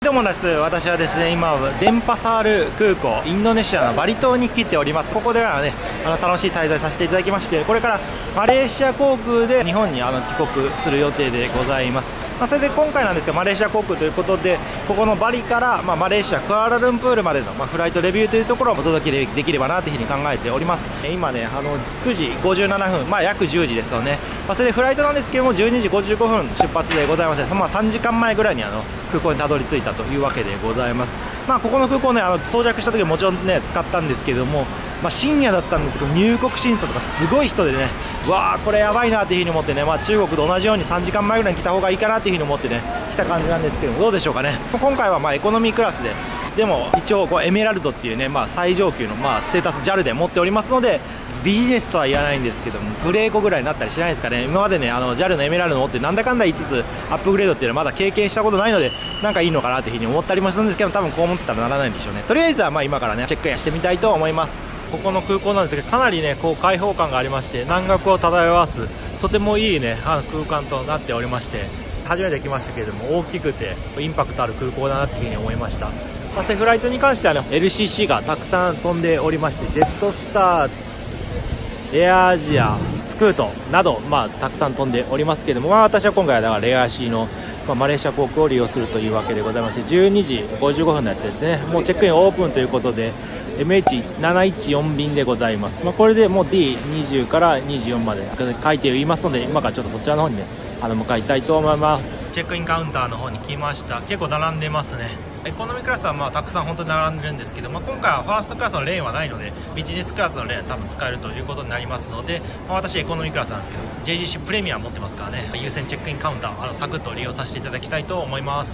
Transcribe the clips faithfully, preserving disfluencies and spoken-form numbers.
どうもです。私はですね、今デンパサール空港、インドネシアのバリ島に来ております。ここではね、あの楽しい滞在させていただきまして、これからマレーシア航空で日本にあの帰国する予定でございます。まあ、それで今回なんですが、マレーシア航空ということで、ここのバリから、まあ、マレーシアクアラルンプールまでの、まあ、フライトレビューというところをお届けできればなというふうに考えております。今ね、あのくじごじゅうななふん、まあ、約じゅうじですよね。まあ、それでフライトなんですけども、じゅうにじごじゅうごふん出発でございまして、そのまあさんじかんまえぐらいにあの空港にたどり着いたというわけでございます。まあ、ここの空港ね、あの到着した時はもちろんね使ったんですけども、まあ、深夜だったんですけど、入国審査とかすごい人でね、わあこれやばいなというふうに思ってね、まあ、中国と同じようにさんじかんまえぐらいに来た方がいいかなというふうに思ってね来た感じなんですけども、どうでしょうかね。今回はまあエコノミークラスで、でも一応こうエメラルドっていうね、まあ、最上級のまあステータス ジャル で持っておりますので、ビジネスとは言わないんですけども、グレーコぐらいになったりしないですかね。今までね、あの ジャル のエメラルド持ってなんだかんだ言いつつアップグレードっていうのはまだ経験したことないので、なんかいいのかなというふうに思ったりもするんですけど、多分こう思ってたらならないんでしょうね。とりあえずはまあ今からねチェックインしてみたいと思います。ここの空港なんですけど、かなりねこう開放感がありまして、南国を漂わすとてもいいねあの空間となっておりまして、初めて来ましたけれども大きくてインパクトある空港だなというふうに思いました。そしてフライトに関してはね エルシーシー がたくさん飛んでおりまして、ジェットスター、エアアジア、スクートなど、まあ、たくさん飛んでおりますけれども、まあ、私は今回はだからレガシーの、まあ、マレーシア航空を利用するというわけでございまして、じゅうにじごじゅうごふんのやつですね。もうチェックインオープンということで エムエイチななひゃくじゅうよん 便でございます。まあ、これでもう ディーにじゅう からにじゅうよんまで書いていますので、今からちょっとそちらの方にねあの向かいたいと思います。チェックインカウンターの方に来ました。結構並んでますね。エコノミークラスはまあたくさん本当に並んでるんですけど、まあ、今回はファーストクラスのレーンはないので、ビジネスクラスのレーンは多分使えるということになりますので、まあ、私エコノミークラスなんですけど ジェイジーシー プレミア持ってますからね、優先チェックインカウンターあのサクッと利用させていただきたいと思います。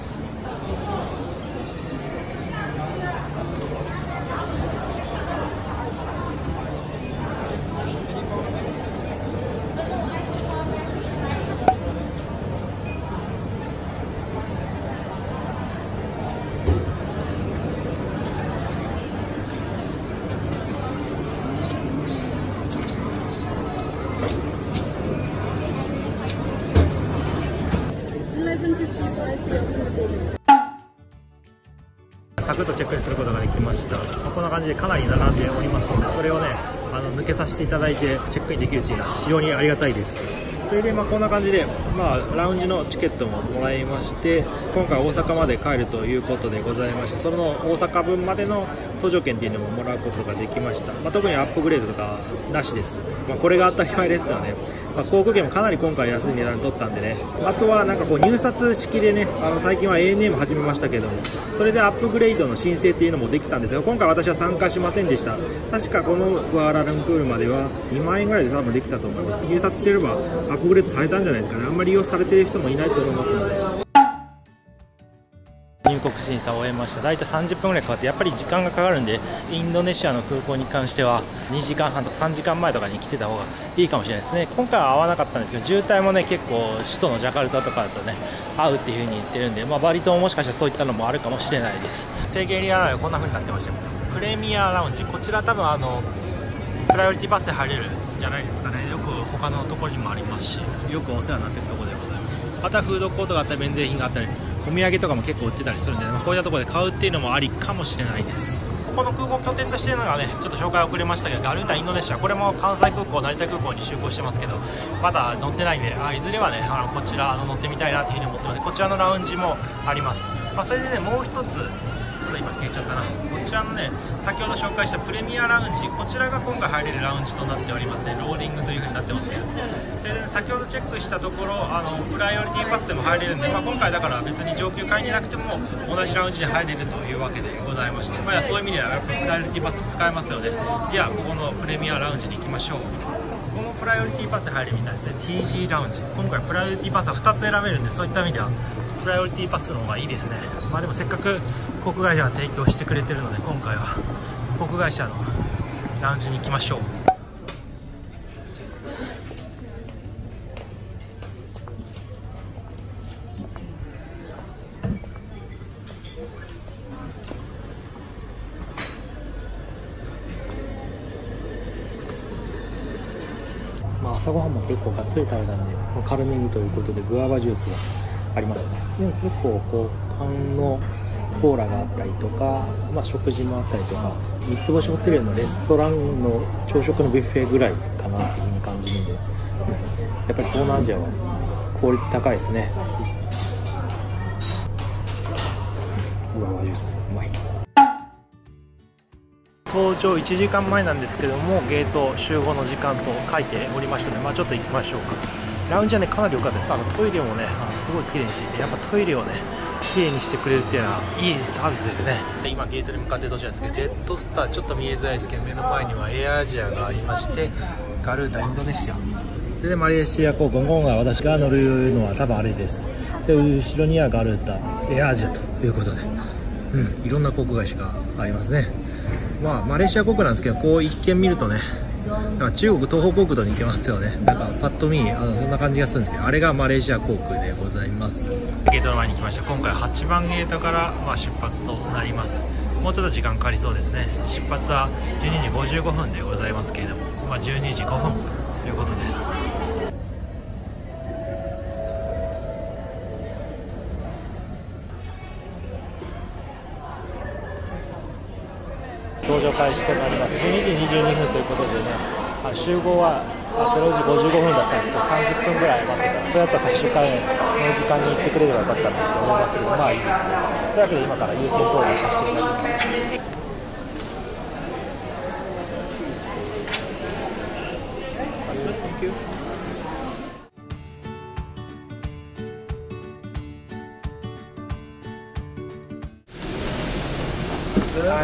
サクッとチェックインすることができました。こんな感じでかなり並んでおりますので、それをねあの抜けさせていただいてチェックインできるっていうのは非常にありがたいです。それでまあこんな感じで、まあ、ラウンジのチケットももらいまして、今回大阪まで帰るということでございまして、その大阪分までの搭乗券っていうのももらうことができました。まあ、特にアップグレードとかなしです。まあ、これが当たり前ですよね。まあ、航空券もかなり今回安い値段で取ったんでね、あとはなんかこう入札式でね、あの最近は エーエヌエー も始めましたけども、それでアップグレードの申請っていうのもできたんですが、今回私は参加しませんでした。確かこのクアラルンプールまではにまんえんぐらいで多分できたと思います。入札してればアップグレードされたんじゃないですかね。あんまり利用されてる人もいないと思いますので。入国審査を終えました。だいたいさんじゅっぷんぐらいかかって、やっぱり時間がかかるんで、インドネシアの空港に関してはにじかんはんとかさんじかんまえとかに来てた方がいいかもしれないですね。今回は合わなかったんですけど、渋滞もね結構首都のジャカルタとかだとね合うっていう風に言ってるんで、まあ、バリ島ももしかしたらそういったのもあるかもしれないです。制限エリアはこんな風になってました。プレミアラウンジ、こちら多分あのプライオリティバスで入れるんじゃないですかね。よく他のところにもありますし、よくお世話になっているところでございます。あとはフードコートがあったり免税品があったり、お土産とかも結構売ってたりするんで、まあ、こういったところで買うっていうのもありかもしれないです。ここの空港拠点としているのがね、ちょっと紹介遅れましたけど、ガルータインドネシア、これも関西空港、成田空港に就航してますけど、まだ乗ってないんで、あいずれはねあのこちらあの乗ってみたいなというふうに思ってるので、こちらのラウンジもあります。まあ、それでねもう一つ、今消えちゃったな、こちらのね先ほど紹介したプレミアラウンジ、こちらが今回入れるラウンジとなっておりますね。ローリングという風になってますけど、それで、ね、先ほどチェックしたところあのプライオリティパスでも入れるんで、まあ、今回だから別に上級会になくても同じラウンジに入れるというわけでございまして、まあ、そういう意味ではやっぱりプライオリティパス使えますよね。ではここのプレミアラウンジに行きましょう。このプライオリティパスで入るみたいですね。 ティージー ラウンジ、今回プライオリティパスはふたつ選べるんで、そういった意味ではプライオリティパスの方がいいですね。まあでもせっかく航空会社が提供してくれてるので、今回は航空会社のラウンジに行きましょう。まあ朝ごはんも結構がっつり食べたんで、カルミングということでグアバジュースがありますね。で結構こう缶のコーラがあったりとか、まあ、食事もあったりとか、三つ星ホテルのレストランの朝食のビュッフェぐらいかなっていうふうに感じるんで、やっぱり東南アジアはクオリティ高いですね。グアバジュースうまい。搭乗いちじかんまえなんですけども、ゲート集合の時間と書いておりましたので、まあ、ちょっと行きましょうか。ラウンジはねかなり良かったです。あのトイレもねあのすごい綺麗にしていて、やっぱトイレをね綺麗にしてくれるっていうのはいいサービスですね。今ゲートに向かって到着ですけど、ジェットスターちょっと見えづらいですけど、目の前にはエアアジアがありまして、ガルータインドネシア、それでマレーシア航空、今回私が乗るのは多分あれです。それ後ろにはガルータエアアジアということで、うん、いろんな航空会社がありますね。まあマレーシア航空なんですけど、こう一見見るとね、なんか中国東方航空と似てますよね。なんかパッと見あのそんな感じがするんですけど、あれがマレーシア航空でございます。ゲートの前に来ました。今回はちばんゲートからまあ出発となります。もうちょっと時間かかりそうですね。出発はじゅうにじごじゅうごふんでございますけれども、まあ、じゅうにじごふんということです。搭乗開始となります。じゅうにじにじゅうにふんということでね、集合はれいじごじゅうごふんだったんですけど、さんじゅっぷんぐらい待ってた。それだったら最終回の時間に行ってくれればよかったんですけど、思いますけど、まあいいです。というわけで今から優先搭乗させていただきます。はい。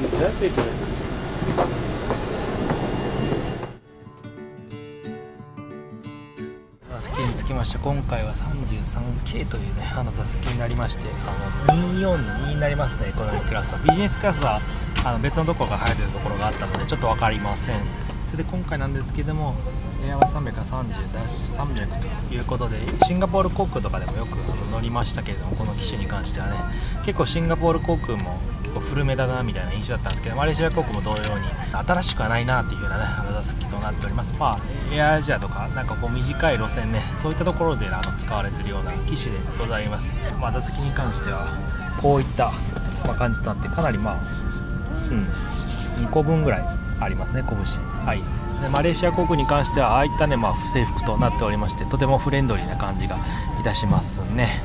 座席につきました。今回は さんじゅうさんケー というねあの座席になりまして、あのにひゃくよんじゅうにになりますね。エコノミークラスは。ビジネスクラスはあの別のところが入るところがあったのでちょっと分かりません。それで今回なんですけども、エアワンさんびゃくさんじゅうさんびゃくということで、シンガポール航空とかでもよく乗りましたけれども、この機種に関してはね結構シンガポール航空も結構古めだなみたいな印象だったんですけど、マレーシア航空も同様に新しくはないなっていう風なねあの座席となっております。まあエアアジアとかなんかこう短い路線ね、そういったところであの使われているような機種でございます。まあ座席に関してはこういった、まあ、感じとなって、かなりまあうんにこぶんぐらいありますね、拳。はい。でマレーシア航空に関してはああいったね、まあ、制服となっておりまして、とてもフレンドリーな感じがいたしますね。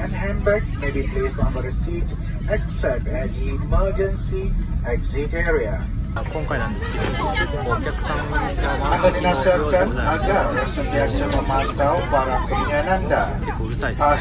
今回なんですけど、お客さんが満席のようでございまして、結構うるさいですね。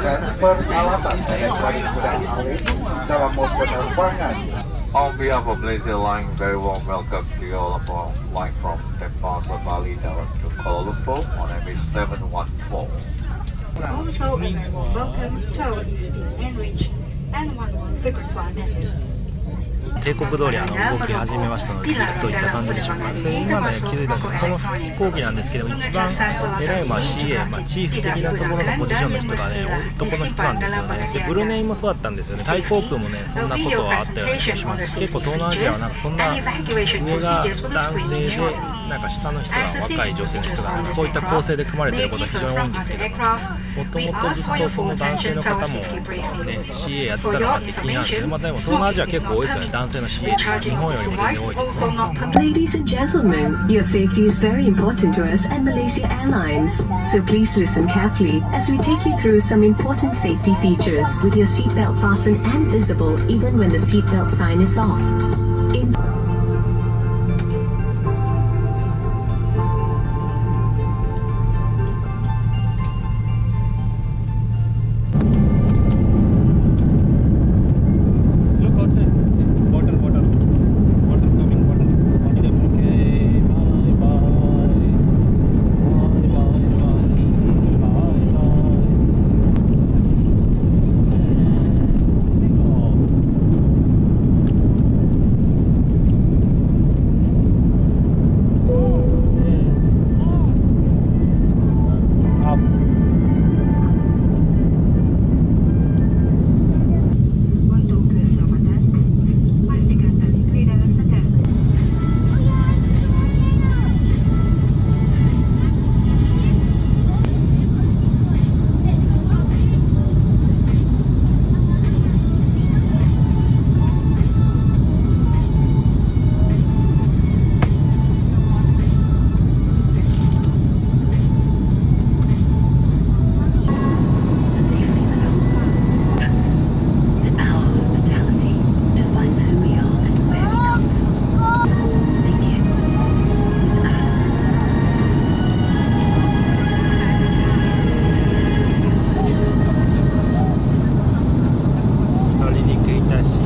On behalf of Malaysia Airlines, very warm welcome to you all aboard flying from Denpasar, Bali, direct to Kuala Lumpur on M H seven one four. Also, welcome to Enrich and one one frequent one. 帝国通りあの動き始めましたので、行くといった感じでしょうか。それ今ね気づいたんですけど、この飛行機なんですけど、一番偉いまあ シーエー、まあ、チーフ的なところのポジションの人がね男の人なんですよね。それブルネイもそうだったんですよね。タイ航空もねそんなことはあったような気がします。結構東南アジアはなんかそんな上が男性でなんか下の人が若い女性の人がなんかそういった構成で組まれていることが非常に多いんですけども、もともとずっとその男性の方も、ね、シーエー やってたのかって気になるんですけど、まあ、でも東南アジアは結構多いですよね。男性の シーエー って日本よりも全然多いですね。 Ladies and gentlemen, your safety is very important to us at Malaysia Airlines. So please listen carefully as we take you through some important safety features with your seatbelt fastened and visible even when the seatbelt sign is off. In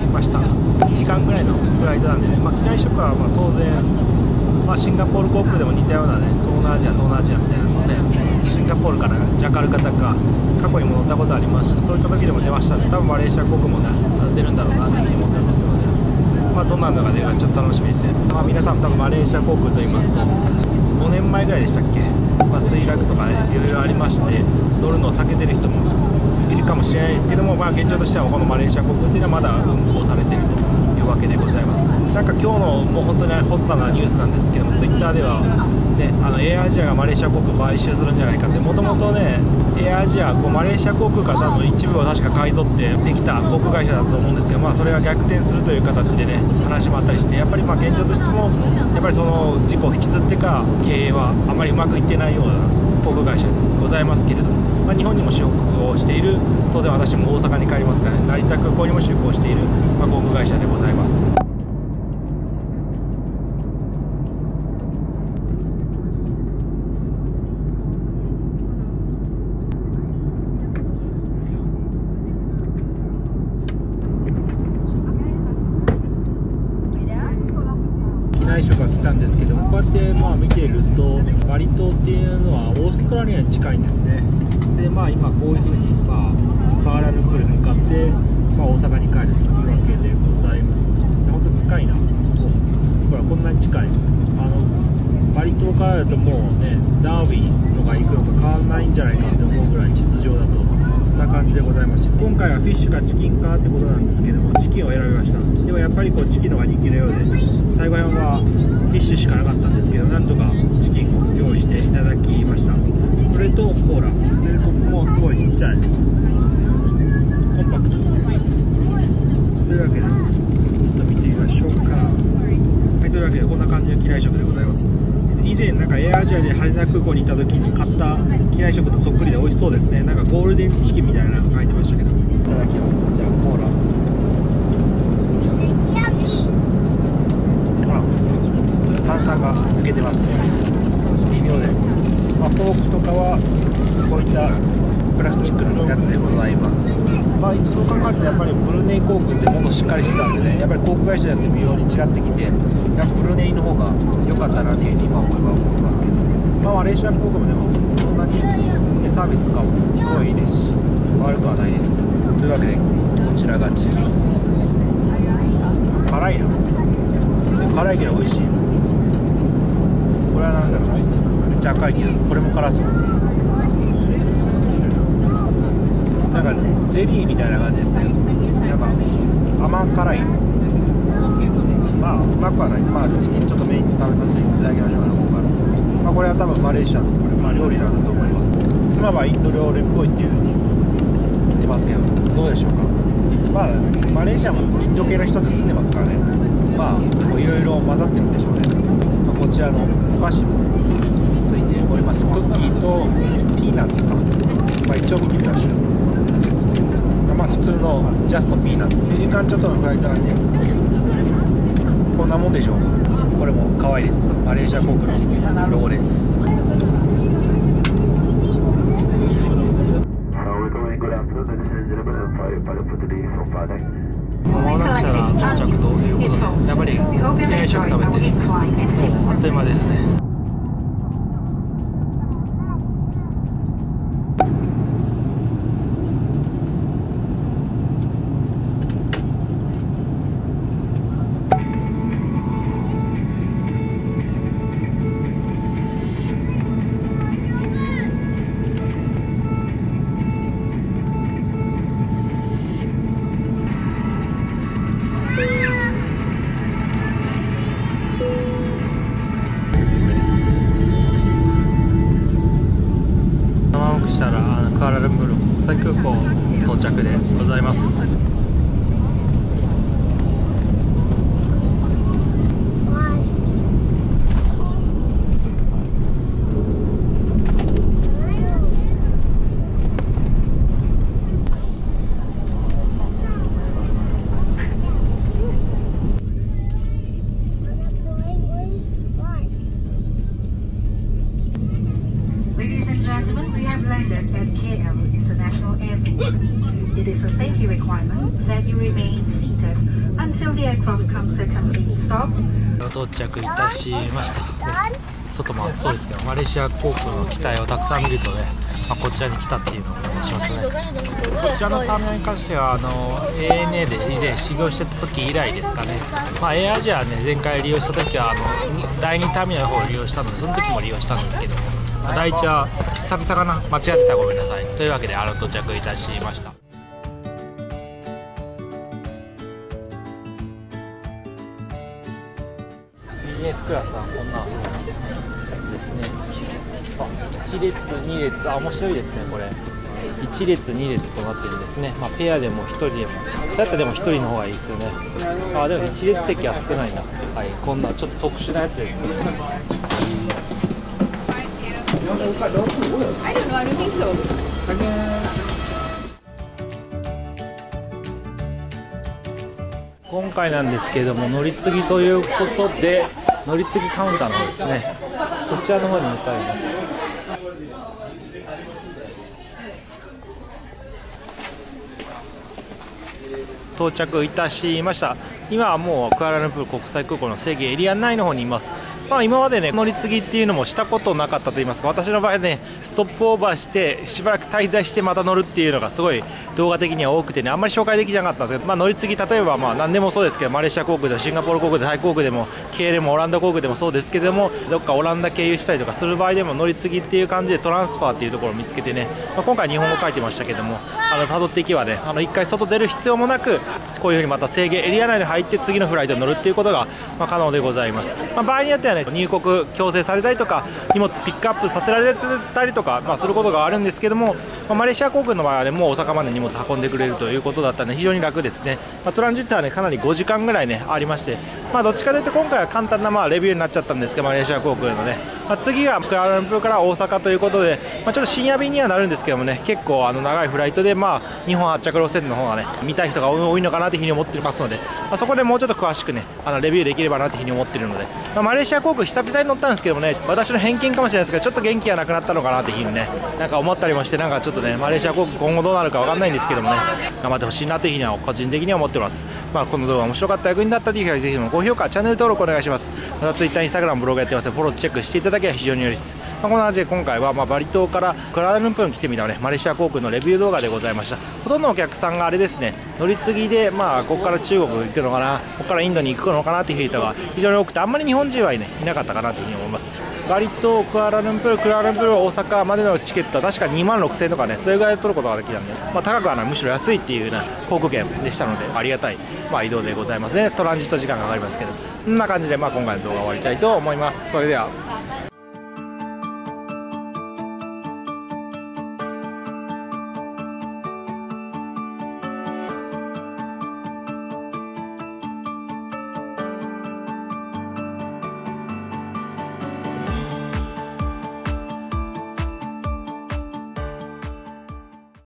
ました。にじかんぐらいのフライトなんでね、まあ、機内食はまあ当然、まあ、シンガポール航空でも似たようなね、東南アジア東南アジアみたいな路線、シンガポールからジャカルタか過去にも乗ったことありますし、そういった時でも出ましたので、多分マレーシア航空もね出るんだろうなというふうに思っておりますので、まあ、どんなのが出るかちょっと楽しみですね。まあ、皆さん多分マレーシア航空と言いますとごねんまえぐらいでしたっけ、まあ、墜落とかねいろいろありまして乗るのを避けてる人もいるかもしれないですけども、まあ、現状としてはこのマレーシア航空っていうのはまだ運航されているというわけでございます。なんか今日のもう本当にホットなニュースなんですけども、ツイッターでは、ね、あのエアアジアがマレーシア航空買収するんじゃないかって、もともとねエアアジアこうマレーシア航空から多分一部を確か買い取ってできた航空会社だと思うんですけど、まあ、それが逆転するという形でね話もあったりして、やっぱりまあ現状としてもやっぱりその事故を引きずってか経営はあまりうまくいってないような航空会社でございますけれども、まあ、日本にも就航している、当然私も大阪に帰りますから、ね、成田空港にも就航している、まあ、航空会社でございます。機内食が来たんですけども、こうやってまあ見ているとバリ島っていうのはオーストラリアに近いんですね。でまあ今こういうふうに、まあ、クアラルンプールに向かって、まあ、大阪に帰るというわけでございます。本当近いな、ほらこんなに近い。あのバリ島からだともうねダーウィンとか行くのと変わらないんじゃないかって思うぐらい地図上だとこんな感じでございます。今回はフィッシュかチキンかってことなんですけども、チキンを選びました。でもやっぱりこうチキンの方が人気のようで、最後はフィッシュしかなかったんですけど、なんとかチキンを用意していただきました。それとコーラ、それでここもすごいちっちゃいコンパクトというわけでちょっと見てみましょうか。はい、というわけでこんな感じの機内食でございます。以前なんかエアアジアで羽田空港に行った時に買った機内食とそっくりで美味しそうですね。なんかゴールデンチキンみたいなのが書いてましたけど、いただきます。じゃあコーラ、炭酸が抜けてます。微妙です。まあ、フォークとかはこういったプラスチックのやつでございます。まあ、そう考えるとやっぱりブルネイ航空ってもっとしっかりしてたんでね、やっぱり航空会社によって微妙に違ってきて、やっぱブルネイの方が良かったなというふうに今思えば思いますけど、まあ、マレーシア航空もでもそんなにサービスとかもすごいいいですし悪くはないです。というわけでこちらがチキン、辛いな、辛いけど美味しい。これは何だろう、めっちゃ赤いけどこれも辛そう。なんかゼリーみたいな感じですね。なんか甘辛い、まあうまくはない。まあチキンちょっとメインに食べさせていただきましょうかね、今回。まあこれは多分マレーシアの、まあ、料理なんだと思います。妻はインド料理っぽいっていうふうに言ってますけど、どうでしょうか。まあマレーシアもインド系の人って住んでますからね、まあいろいろ混ざってるんでしょうね。まあ、こちらのお菓子もついております。クッキーとピーナッツか、まあ、一応見てみましょう。まあ普通のジャストピーナッツ、にじかんちょっとのフライトなんでこんなもんでしょう。これも可愛いです。マレーシア航空のロゴです。まもなくしたら到着ということで、やっぱり機内食食べてもうあっという間ですね。クアラルンプール国際空港到着でございます。 It is a safety requirement that you remain seated aircraft comes second, please stop. 到着いたしました。外も暑そうですけど、マレーシア航空の機体をたくさん見るとね、まあ、こちらに来たっていうのを思い出しますね。こちらのターミナルに関してはあの エーエヌエー で以前修行してた時以来ですかね。まあ、エアアジアね、前回利用した時はあのだいにターミナルの方を利用したので、その時も利用したんですけど、まあ、だいいちは久々かな、間違ってたらごめんなさい。というわけであの到着いたしました。ビジネスクラスはこんなやつですね。あ、いち列に列、あ、面白いですねこれ。いち列に列となってるんですね。まあ、ペアでもひとりでも、そうやったらでもひとりの方がいいですよね。あ、でもいち列席は少ないな。はい、こんなちょっと特殊なやつですね。今回なんですけれども、乗り継ぎということで、乗り継ぎカウンターの方ですね、こちらの方に向かいます。到着いたしました。今はもうクアラルンプール国際空港の制限エリア内の方にいます。まあ、今までね乗り継ぎっていうのもしたことなかったと言いますか、私の場合ねストップオーバーしてしばらく滞在してまた乗るっていうのがすごい動画的には多くてね、あんまり紹介できなかったんですけど、まあ、乗り継ぎ例えばまあ何でもそうですけど、マレーシア航空でもシンガポール航空でタイ航空でも ケーエル もオランダ航空でもそうですけども、どっかオランダ経由したりとかする場合でも乗り継ぎっていう感じでトランスファーっていうところを見つけてね、まあ、今回日本語書いてましたけども、あの辿っていけばね、あのいっかい外出る必要もなく、こういうふうにまた制限エリア内に入って次のフライトに乗るっていうことがまあ可能でございます。まあ、場合によってはね入国強制されたりとか荷物ピックアップさせられたりとか、まあ、することがあるんですけども、まあ、マレーシア航空の場合はねもう大阪まで荷物運んでくれるということだったので非常に楽ですね。まあ、トランジットはねかなりごじかんぐらいねありまして、まあ、どっちかというと今回は簡単なまあレビューになっちゃったんですけど、マレーシア航空のね、まあ、次はクアラルンプールから大阪ということで、まあ、ちょっと深夜便にはなるんですけどもね、結構あの長いフライトで、まあ、日本発着路線の方がね見たい人が多いのかなというふうに思ってますので、まあ、そこでもうちょっと詳しくねあのレビューできればなというふうに思っているので、まあ、マレーシア航空久々に乗ったんですけどもね、私の偏見かもしれないですけどちょっと元気がなくなったのかなというふうにねなんか思ったりもして、なんかちょっとねマレーシア航空今後どうなるか分かんないんですけどもね、頑張ってほしいなというふうには個人的には思ってます。まあ、この動画面白かった、役に立ったという方はぜひとも高評価、チャンネル登録お願いします。また Twitter、Instagram、ブログやってますのでフォローチェックしていただければ非常によいです。まあ、こんな感じで今回はまあバリ島からクアラルンプールに来てみたねマレーシア航空のレビュー動画でございました。ほとんどのお客さんがあれですね、乗り継ぎでまあここから中国行くのかな、ここからインドに行くのかなという人が非常に多くて、あんまり日本人はいねいなかったかなというふうに思います。バリ島、クアラルンプール、クアラルンプール、大阪までのチケットは確かにまんろくせんえんとかね、それぐらい取ることができたんで、まあ、高くはない、むしろ安いっていうような航空券でしたのでありがたい、まあ、移動でございますね。トランジット時間がかかりますけど、こんな感じでまあ今回の動画を終わりたいと思います。それでは。